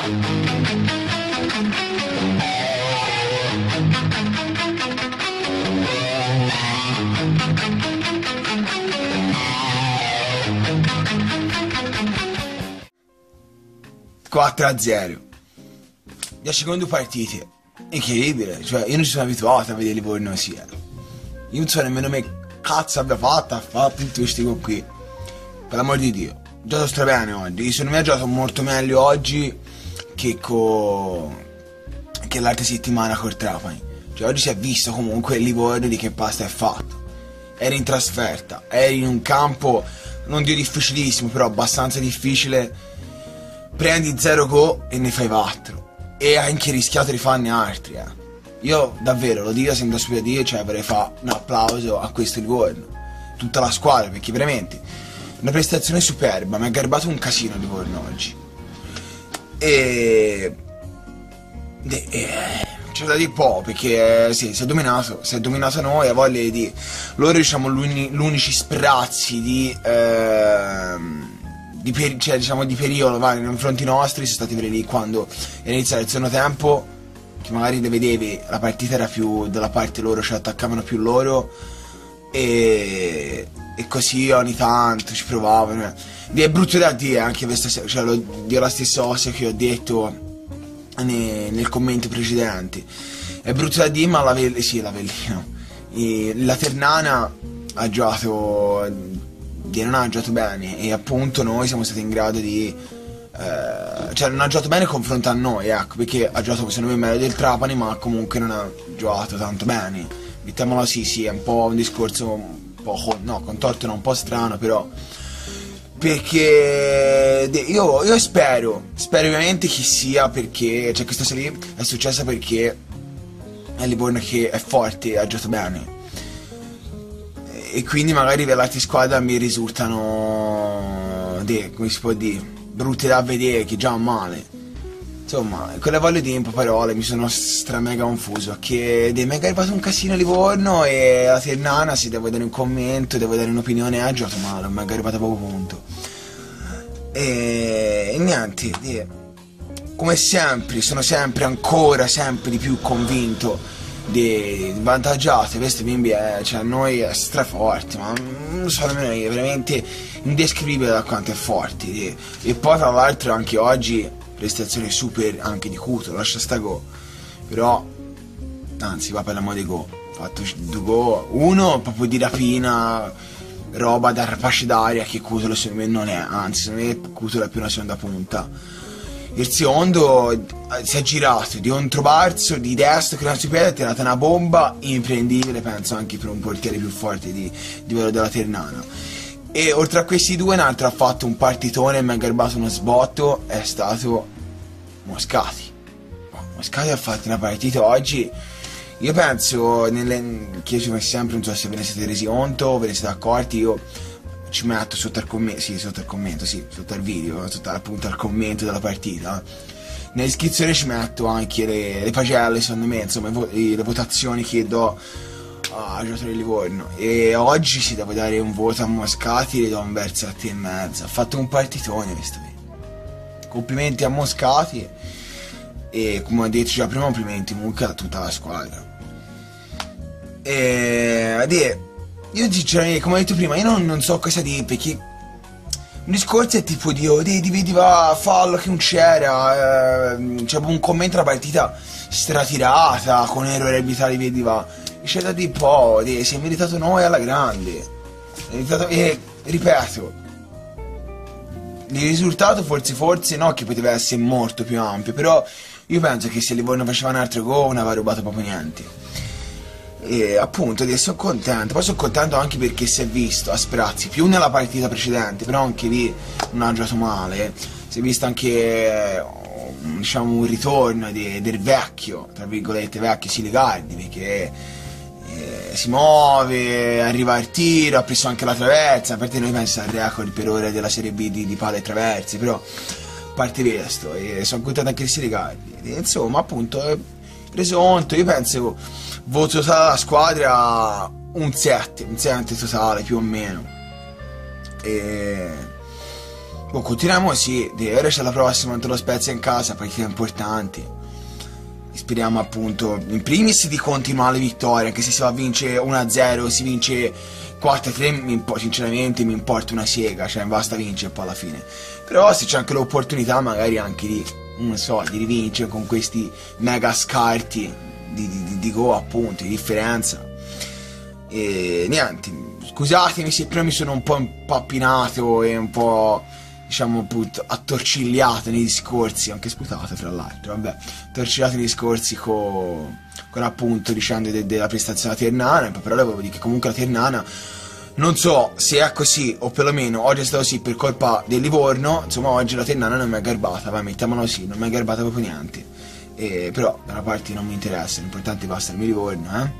...4-0. 10 secondi partite. Incredibile, cioè io non ci sono abituato a vedere Livorno così. Io non so nemmeno me cazzo abbia fatto, ha fatto tutti questi gol qui. Per l'amor di Dio. Ho giocato strabene oggi. Secondo me ha giocato molto meglio oggi che l'altra settimana col Trapani. Cioè oggi si è visto comunque il Livorno di che pasta è fatto. Eri in trasferta, eri in un campo, non dico difficilissimo, però abbastanza difficile. Prendi 0 gol e ne fai 4. E hai anche rischiato di farne altri, Io davvero lo dico senza stupidire, cioè vorrei fare un applauso a questo Livorno, tutta la squadra, perché veramente una prestazione superba, mi ha garbato un casino Livorno oggi. C'è da dire po', perché sì, si è dominato noi, a voglia di loro, diciamo, l'unici sprazzi di periodo nei confronti nostri sono stati quelli lì quando è iniziato il secondo tempo, che magari le vedevi, la partita era più dalla parte loro, cioè attaccavano più loro e così ogni tanto ci provavano. È brutto da dire anche questa, cioè lo dio la stessa cosa che ho detto nel commento precedente. È brutto da dire, ma l'Avellino, la Ternana ha giocato, non ha giocato bene, e appunto noi siamo stati in grado di cioè non ha giocato bene confronto a noi, ecco, perché ha giocato secondo me meglio del Trapani, ma comunque non ha giocato tanto bene, mettiamolo sì, è un po' un discorso un po' con torto, un po' strano, però perché io spero ovviamente che sia perché, cioè, questa serie è successa perché è Livorno che è forte, ha giocato bene, e quindi magari le altre squadre mi risultano come si può dire, brutte da vedere, che già male. Insomma, quella voglio dire in poche parole, mi sono mega confuso, che mi è arrivato un casino a Livorno, e la Ternana, se devo dare un commento, devo dare un'opinione, ha giocato male, mi è arrivato poco punto. E niente, come sempre, sono sempre di più convinto di vantaggiate questi bimbi, cioè noi è straforti, ma non so nemmeno io, veramente indescrivibile da quanto è forti. E poi tra l'altro anche oggi prestazione super anche di Cuto, lascia sta go, però anzi va per la moda di go, fatto 2 go, uno proprio di rapina, roba da rapace d'aria, che Cuto secondo me non è, anzi secondo me Cuto è più una seconda punta. Il secondo si è girato di un trovarzo di destra che non si piede, ha tirato una bomba imprendibile, penso anche per un portiere più forte di quello della Ternana. E oltre a questi due, un altro ha fatto un partitone e mi ha garbato uno sbotto, è stato Moscati. Moscati ha fatto una partita oggi, io penso che io ci faccio sempre, non so se ve ne siete resi conto, ve ne siete accorti, io ci metto sotto al commento, sotto al video, sotto appunto al commento della partita, nell'iscrizione ci metto anche le pagelle, secondo me, insomma le votazioni che do a giocatore di Livorno, e oggi si deve dare un voto a Moscati, le do un verso 7,5, ha fatto un partitone questo video. Complimenti a Moscati, e come ho detto già prima, complimenti comunque a tutta la squadra. Io sinceramente, come ho detto prima, io non so cosa dire, perché un discorso è tipo di vedeva fallo che non c'era, c'è un commento, la partita stratirata con errori arbitrali, vedeva, c'è da dire po', si è meritato noi alla grande, e ripeto, il risultato forse no, che poteva essere molto più ampio, però io penso che se Livorno faceva un altro gol non aveva rubato proprio niente. E appunto sono contento, poi sono contento anche perché si è visto a sprazzi, più nella partita precedente, però anche lì non ha giocato male, si è visto anche diciamo un ritorno del vecchio, tra virgolette vecchio Siligardi, perché si muove, arriva al tiro, ha preso anche la traversa, a parte noi pensa al record per ora della Serie B di palle e traverse, però a parte questo, e sono contento anche di Siligardi, insomma appunto preso conto, io penso voto totale alla squadra un 7 totale più o meno, e continuiamo così, ora c'è la prossima contro lo Spezia in casa, partite importanti. Speriamo appunto, in primis, di continuare le vittorie, anche se si va a vincere 1-0, si vince 4-3, sinceramente mi importa una sega, cioè basta vincere poi alla fine. Però se c'è anche l'opportunità magari anche di, non so, di rivincere con questi mega scarti di gol, appunto, di differenza. E niente, scusatemi se prima mi sono un po' impappinato e un po', diciamo, appunto, attorcigliato nei discorsi, anche sputato fra l'altro, vabbè, attorcigliato nei discorsi con appunto dicendo della prestazione della Ternana, però volevo dire che comunque la Ternana, non so se è così o perlomeno oggi è stato così per colpa del Livorno, insomma oggi la Ternana non mi è garbata, vai, mettiamola così, non mi è garbata proprio niente, però da una parte non mi interessa, l'importante basta il mio Livorno,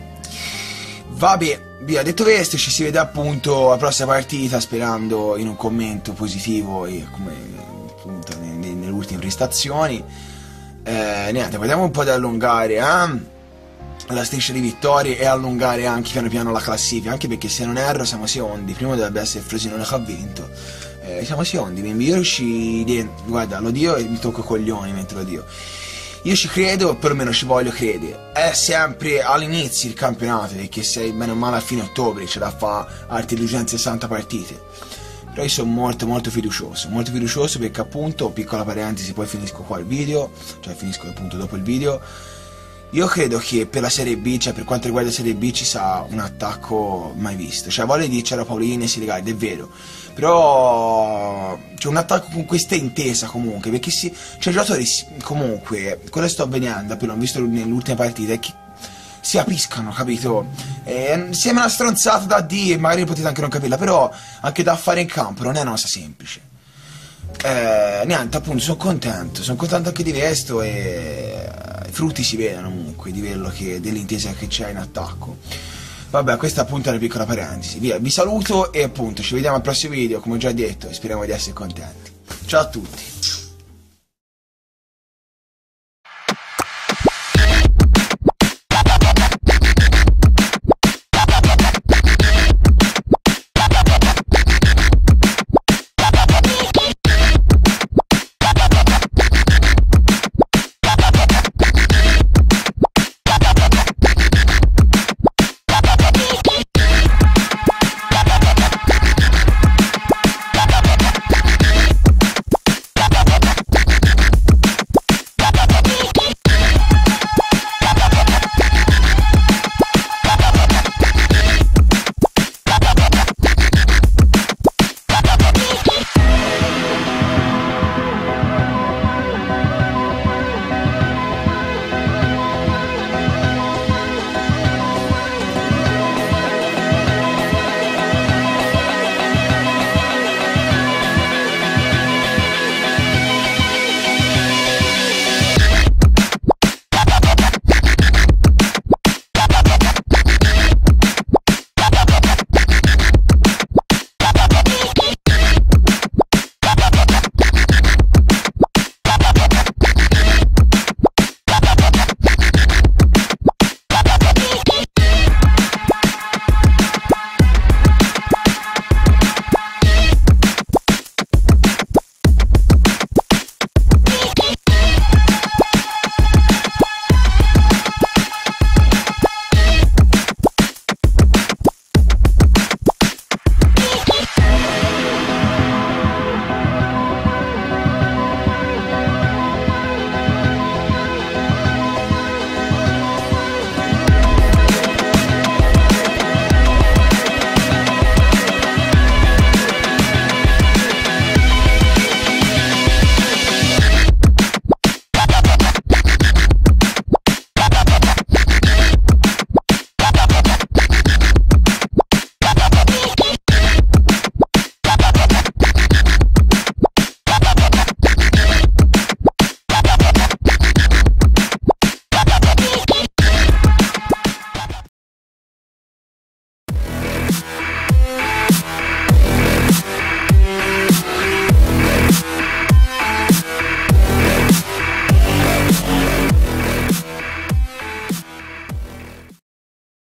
Vabbè, via, detto questo, ci si vede appunto alla prossima partita, sperando in un commento positivo e come appunto nelle ultime prestazioni. Niente, vediamo un po' di allungare la striscia di vittorie e allungare anche piano piano la classifica, anche perché se non erro siamo secondi, prima dovrebbe essere il Frosinone che ha vinto. Siamo secondi, quindi io guarda, lo dio e mi tocco i coglioni mentre lo dio. Io ci credo, perlomeno ci voglio credere. È sempre all'inizio il campionato, perché sei bene o male a fine ottobre, c'è da fare altre 260 partite. Però io sono molto fiducioso perché appunto, piccola parentesi, poi finisco qua il video, cioè finisco appunto dopo il video. Io credo che per la Serie B, cioè per quanto riguarda la Serie B, ci sarà un attacco mai visto. Cioè voglio dire, c'era Paolini e Siligardi, è vero, però c'è un attacco con questa intesa comunque, perché cioè i giocatori comunque, quello che sto vedendo, poi l'ho visto nell'ultima partita, è che si capiscano, capito? Sembra una stronzata da dire, magari potete anche non capirla, però anche da fare in campo non è una cosa semplice. Niente, appunto, sono contento anche di questo e i frutti si vedono comunque di quello dell'intesa che c'è in attacco. Vabbè, questa appunto è una piccola parentesi. Via, vi saluto e appunto ci vediamo al prossimo video, come ho già detto, e speriamo di essere contenti. Ciao a tutti.